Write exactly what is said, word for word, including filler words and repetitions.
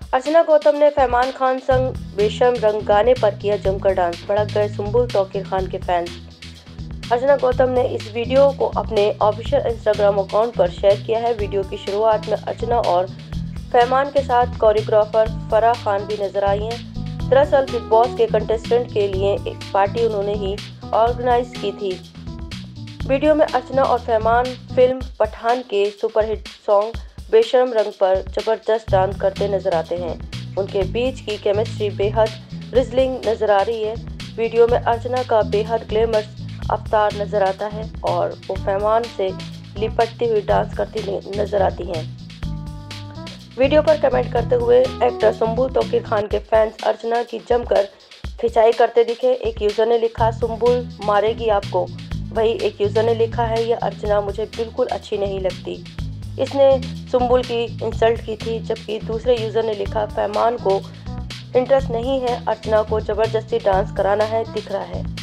अर्चना गौतम ने फरमान खान संग बेशर्म रंग गाने पर किया जमकर डांस, भड़क गए सुंबुल तौकीर खान के फैंस। अर्चना गौतम ने इस वीडियो को अपने ऑफिशियल इंस्टाग्राम अकाउंट पर शेयर किया है। वीडियो की शुरुआत में अर्चना और फरमान के साथ कोरियोग्राफर फराह खान भी नजर आई हैं। दरअसल बिग बॉस के कंटेस्टेंट के लिए एक पार्टी उन्होंने ही ऑर्गेनाइज की थी। वीडियो में अर्चना और फरमान फिल्म पठान के सुपरहिट सॉन्ग बेशर्म रंग पर जबरदस्त डांस करते नजर आते हैं। उनके बीच की केमिस्ट्री बेहद रिजलिंग नजर आ रही है। वीडियो में अर्चना का बेहद ग्लैमरस अवतार नजर आता है और वो फरमान से लिपटती हुई डांस करती नजर आती हैं। वीडियो पर कमेंट करते हुए एक्टर सुंबुल तौकीर खान के फैंस अर्चना की जमकर खिंचाई करते दिखे। एक यूजर ने लिखा, सुंबुल मारेगी आपको। वही एक यूजर ने लिखा है, यह अर्चना मुझे बिल्कुल अच्छी नहीं लगती। इसने सुंबुल की इंसल्ट की थी। जबकि दूसरे यूजर ने लिखा, फरमान को इंटरेस्ट नहीं है, अर्चना को जबरदस्ती डांस कराना है दिख रहा है।